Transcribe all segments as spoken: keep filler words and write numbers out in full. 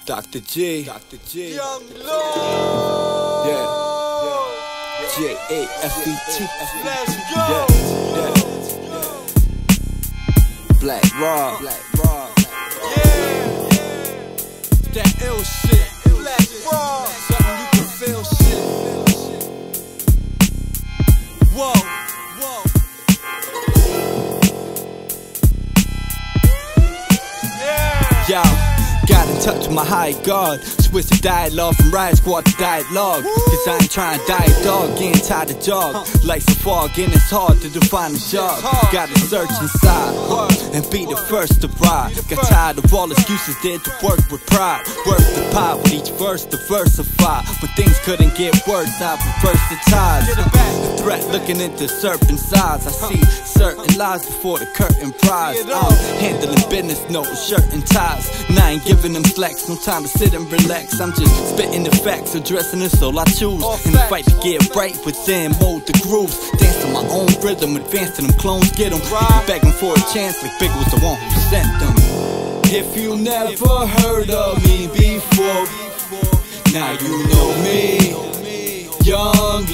Doctor G, Doctor G, Young Lord. yeah, yeah, J A F E T, Let's go. yeah, yeah, Black Rob, Black Rob, Yeah, that ill shit. Black Rob. Something you can feel shit. Whoa, whoa. Yeah. yo. Got in touch with my high guard. Switch the dialogue from riot squad to dialogue. Cause I ain't trying to die a dog, getting tired of jog. Like some fog, and it's hard to define a job. Gotta search inside huh, and be the first to ride. Got tired of all excuses, did to work with pride. Work the pot with each verse diversify. When things couldn't get worse, I reversed the ties. The threat looking into serpent's eyes. I see certain lies before the curtain rise. I'm handling business, no shirt and ties. And I ain't giving them slacks, no time to sit and relax. I'm just spitting the facts, addressing the soul I choose. In the fight to get right within, mold the grooves. Dance to my own rhythm, advance to them clones, get them. Begging for a chance like Big was the one who sent them. If you never heard of me before, now you know me, Young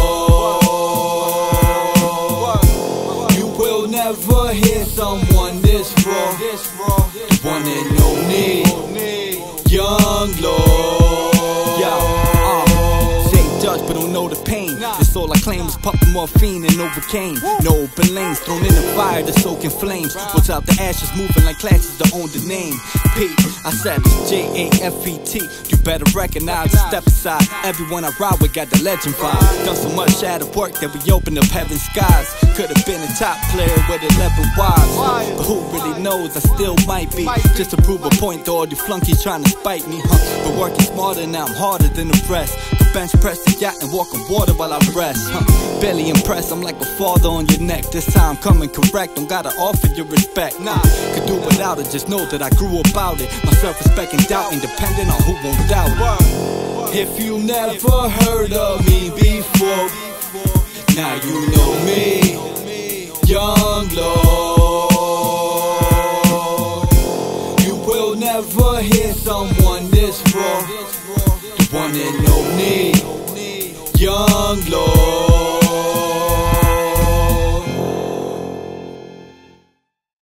Lord. You will never hear someone this raw, the one and only Young Lord. Yo, uh, say judge but don't know the pain. That's all I claim is pumping morphine and overcame. No open lanes, thrown in the fire to soak in flames. What's out the ashes, moving like classes to own the name. Pete, I said it's J A F E T. You better recognize and step aside. Everyone I ride with got the legend vibe. Done so much shadow work that we opened up heaven's skies. Could've been a top player with eleven wives, but who really knows, I still might be. Just to prove a point to all you flunkies trying to spite me, huh? But working smarter now, I'm harder than the rest. Could bench press the yacht and walk on water while I rest, huh? Barely impressed, I'm like a father on your neck. This time coming correct, don't gotta offer you respect. Nah, could do without it, just know that I grew about it. My self-respect and doubt, independent on who won't doubt it. If you never heard of me before, now you know me, Young Lord. You will never hear someone this raw, the one and only Young Lord.